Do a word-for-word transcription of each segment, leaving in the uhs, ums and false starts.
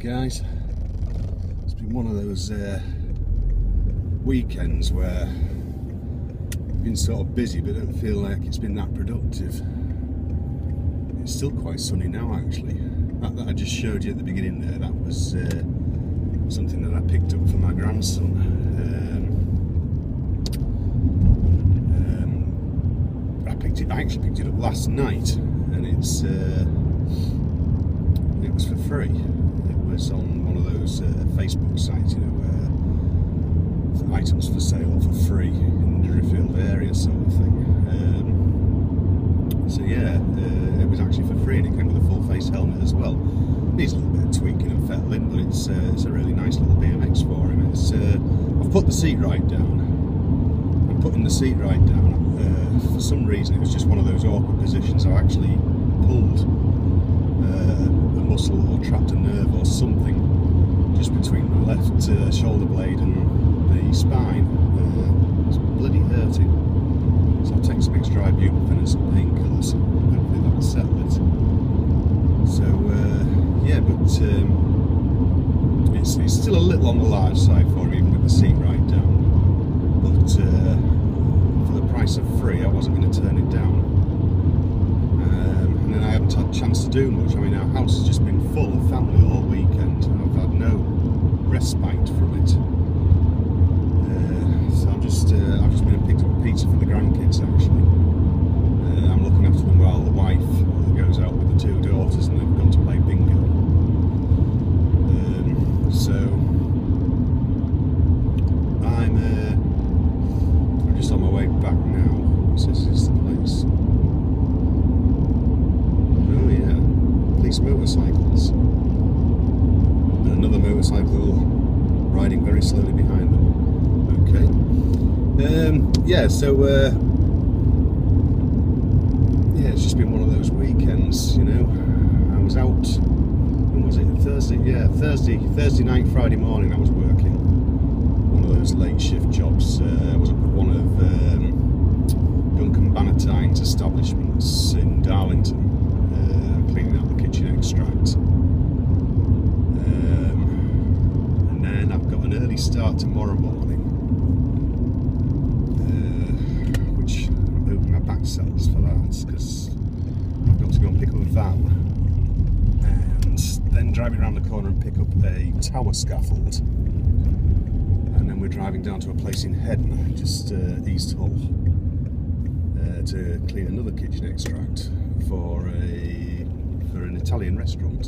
guys. It's been one of those uh, weekends where I've been sort of busy but don't feel like it's been that productive. It's still quite sunny now actually. That, that I just showed you at the beginning there, that was uh, something that I picked up for my grandson. Um, um, I picked it. I actually picked it up last night, and it's uh, it was for free. It was on one of those uh, Facebook sites, you know, where items for sale or for free in the Driffield area sort of thing. Um, so yeah, uh, it was actually for free, and it came with a full face helmet as well. Needs a little bit of tweaking and fettling, but it's uh, it's a really nice little B M X for him. It's uh, I've put the seat right down. I'm putting the seat right down. Uh, for some reason, it was just one of those awkward positions. I actually pulled uh, a muscle or trapped a nerve or something just between my left uh, shoulder blade and the spine. Uh, it's bloody hurting. So I'll take some extra ibuprofen and some painkillers. Hopefully that'll settle it. So uh, yeah, but um, it's, it's still a little on the large side for him, even with the seat right down. But uh, for the price of free, I wasn't going to turn it down. Um, and then I haven't had a chance to do much. I mean, our house has just been full of family all weekend. I've had no respite from it. Uh, so I'm just, uh, I've just been and picked up a pizza for the grandkids actually. Uh, I'm looking after them while the wife goes out with the two daughters and they've gone to play bingo. Um, so I'm, uh, I'm just on my way back now. So this is the place. Oh yeah, police motorcycles. And another motorcycle riding very slowly behind them. Okay. Um, yeah, so uh, yeah, it's just been one of those weekends, you know. I was out, when was it? Thursday? Yeah, Thursday, Thursday night, Friday morning I was working. One of those late shift jobs. Uh, I was up at one of um, Duncan Bannatyne's establishments in Darlington, uh, cleaning out the kitchen extract. Um, and then I've got an early start tomorrow morning, uh, which I'm hoping my back settles for that, because I've got to go and pick up a van and then drive it around the corner and pick up a tower scaffold, and then we're driving down to a place in Hedden, just uh, East Hull, uh, to clean another kitchen extract for a for an Italian restaurant.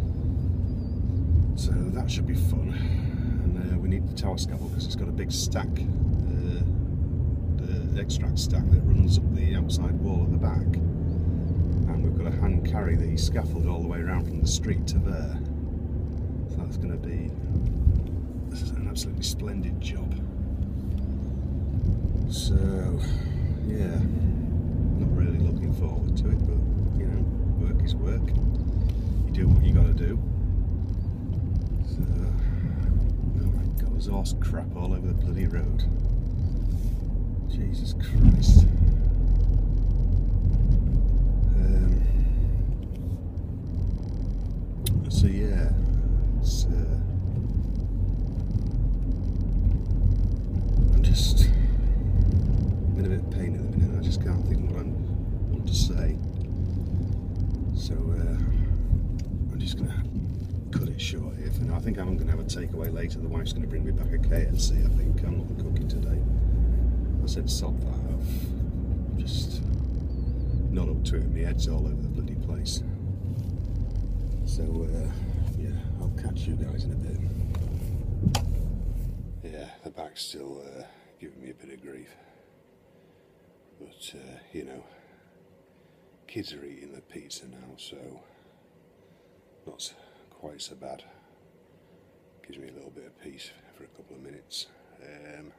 So that should be fun. And uh, we need the tower scaffold because it's got a big stack, uh, the extract stack that runs up the outside wall at the back, and we've got to hand carry the scaffold all the way around from the street to there. So that's going to be this is an absolutely splendid job. So yeah, not really looking forward to it, but you know, work is work. You do what you got to do. So, oh my God, there's horse crap all over the bloody road. Jesus Christ. Um, so yeah, it's, uh, I'm just in a bit of pain at the minute. I just can't think of what I want to say. So uh, I'm just going to cut it short here for now. I think I'm going to have a takeaway later. The wife's going to bring me back a K F C, I think. I'm not cooking today. I said sod that. I've just not up to it. My head's all over the bloody place. So uh, yeah, I'll catch you guys in a bit. Yeah, the back's still uh, giving me a bit of grief. But uh, you know, kids are eating the pizza now, so not quite so bad. Gives me a little bit of peace for a couple of minutes. Um,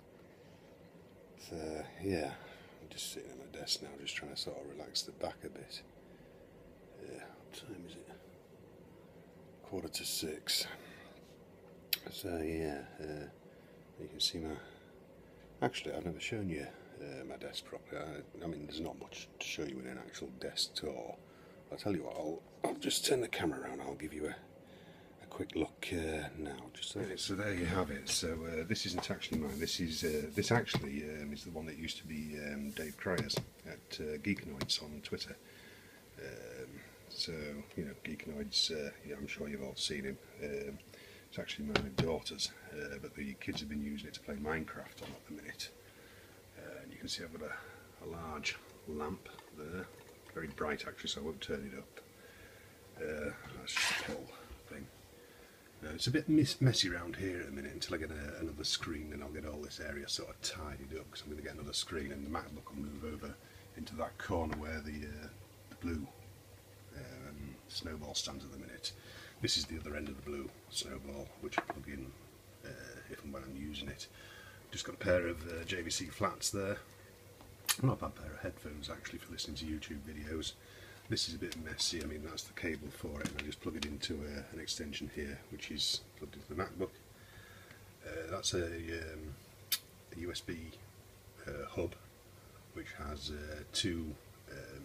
so yeah, I'm just sitting at my desk now, just trying to sort of relax the back a bit. Uh, what time is it? Quarter to six. So yeah, uh, you can see my. Actually, I've never shown you uh, my desk properly. I, I mean, there's not much to show you in an actual desk tour. I'll tell you what. I'll, I'll just turn the camera around. I'll give you a, a quick look uh, now. Just so, so there you have it. So uh, this isn't actually mine. This is uh, this actually um, is the one that used to be um, Dave Cryer's at uh, Geekanoids on Twitter. Um, so you know, Geekanoids. Uh, yeah, I'm sure you've all seen him. Um, it's actually mine and daughter's, uh, but the kids have been using it to play Minecraft on at the minute. Uh, and you can see I've got a, a large lamp there, very bright actually, so I won't turn it up. Uh, that's just a pull thing. Now, it's a bit messy around here at the minute until I get a, another screen, and I'll get all this area sort of tidied up, because I'm going to get another screen and the MacBook will move over into that corner where the, uh, the blue um, snowball stands at the minute. This is the other end of the blue snowball, which I plug in uh, if and when I'm using it. Just got a pair of uh, J V C flats there. Not a bad pair of headphones actually for listening to YouTube videos. This is a bit messy. I mean, that's the cable for it, and I just plug it into uh, an extension here, which is plugged into the MacBook. Uh, that's a, um, a U S B uh, hub, which has uh, two um,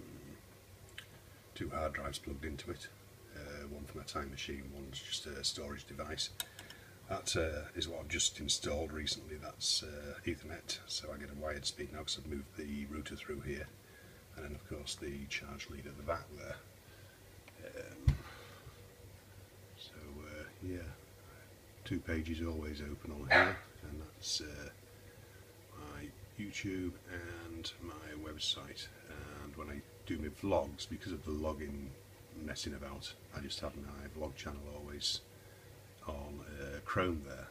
two hard drives plugged into it. Uh, one for my time machine, one's just a storage device. That uh, is what I've just installed recently. That's uh, Ethernet, so I get a wired speed now because I've moved the router through here. And then of course the charge lead at the back there. Um, so uh, yeah, two pages always open on here, and that's uh, my YouTube and my website. And when I do my vlogs, because of the login messing about, I just have my vlog channel always on uh, Chrome there.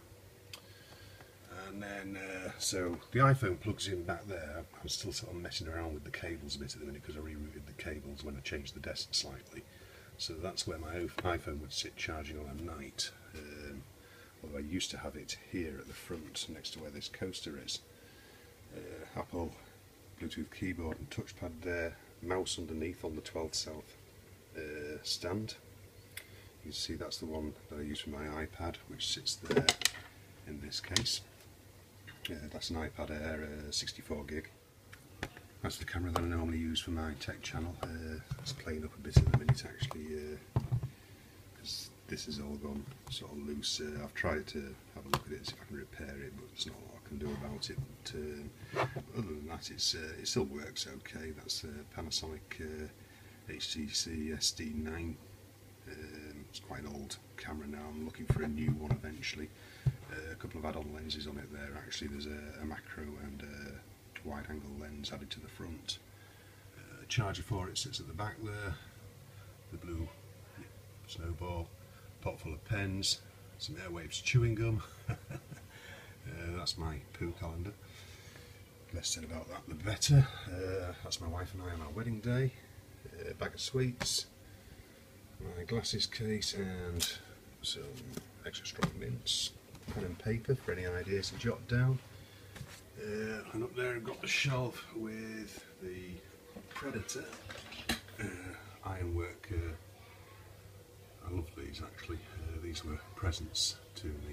And then, uh, so the iPhone plugs in back there. I'm still sort of messing around with the cables a bit at the minute because I rerouted the cables when I changed the desk slightly. So that's where my iPhone would sit charging on at night. Um, although I used to have it here at the front next to where this coaster is. Uh, Apple Bluetooth keyboard and touchpad there. Mouse underneath on the twelve South uh, stand. You can see that's the one that I use for my iPad, which sits there in this case. Uh, that's an iPad Air uh, sixty-four gig. That's the camera that I normally use for my tech channel. Uh, it's playing up a bit at the minute actually, because uh, this has all gone sort of loose. Uh, I've tried to have a look at it, see if I can repair it, but there's not a lot I can do about it. But, uh, other than that, it's, uh, it still works okay. That's a Panasonic uh, H T C S D nine. Um, it's quite an old camera now. I'm looking for a new one eventually. Uh, a couple of add-on lenses on it there. Actually, there's a, a macro and a wide-angle lens added to the front. Uh, charger for it sits at the back there. The blue snowball, pot full of pens, some Airwaves chewing gum. uh, that's my poo calendar. Less said about that, the better. Uh, that's my wife and I on our wedding day. A bag of sweets, my glasses case, and some extra strong mints. Pen and paper for any ideas to jot down. Uh, and up there I've got the shelf with the Predator uh, ironwork. Uh, I love these actually. Uh, these were presents to me.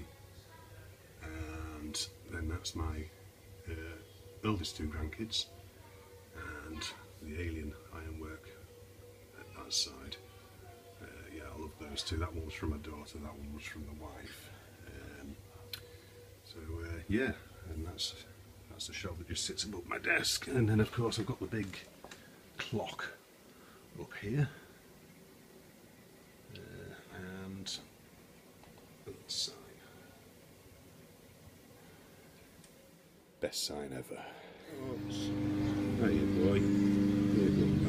And then that's my uh, eldest two grandkids, and the Alien ironwork at that side. Uh, yeah, I love those two. That one was from my daughter, that one was from the wife. Um, so uh, yeah, and that's that's the shelf that just sits above my desk. And then of course I've got the big clock up here, uh, and that sign. Best sign ever. Oops. Hiya, boy. Here you go,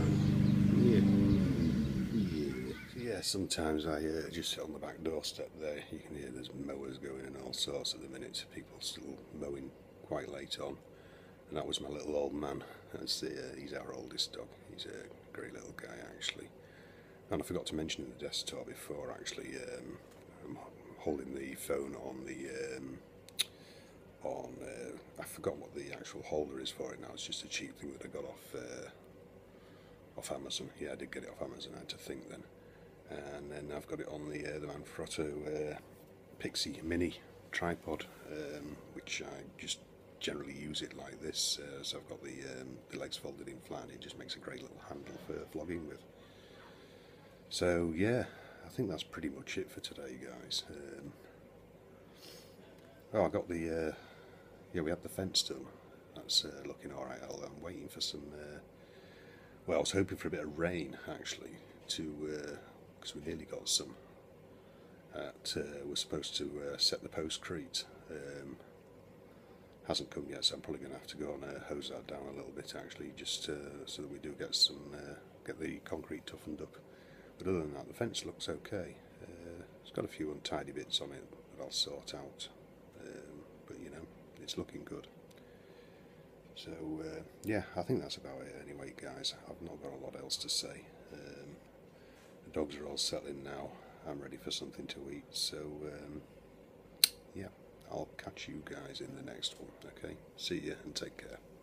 man. Yeah. Yeah. Yeah, sometimes I uh, just sit on the back doorstep there. You can hear there's mowers going and all sorts at the minute. People still mowing quite late on. And that was my little old man. That's the, uh, he's our oldest dog. He's a great little guy, actually. And I forgot to mention in the desktop before, actually, um, I'm holding the phone on the... Um, on uh, I forgot what the actual holder is for it now. It's just a cheap thing that I got off uh, off Amazon. Yeah, I did get it off Amazon. I had to think then. And then I've got it on the uh, the Manfrotto uh, Pixie Mini tripod, um, which I just generally use it like this. Uh, so I've got the um, the legs folded in flat. It just makes a great little handle for vlogging with. So yeah, I think that's pretty much it for today, guys. Um, oh, I got the, uh, yeah, we had the fence done. That's uh, looking alright. I'm waiting for some, uh, well, I was hoping for a bit of rain, actually, to, because uh, we nearly got some. At, uh, we're supposed to uh, set the postcrete. Um, hasn't come yet, so I'm probably going to have to go and uh, hose that down a little bit, actually, just uh, so that we do get some, uh, get the concrete toughened up. But other than that, the fence looks okay. Uh, it's got a few untidy bits on it that I'll sort out. Um, but you know, it's looking good. So uh, yeah, I think that's about it anyway, guys. I've not got a lot else to say. Um, the dogs are all settling now. I'm ready for something to eat. So um, yeah, I'll catch you guys in the next one. Okay, see you and take care.